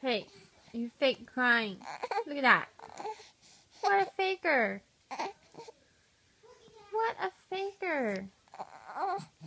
fake. You're fake crying. Look at that. What a faker. What a faker.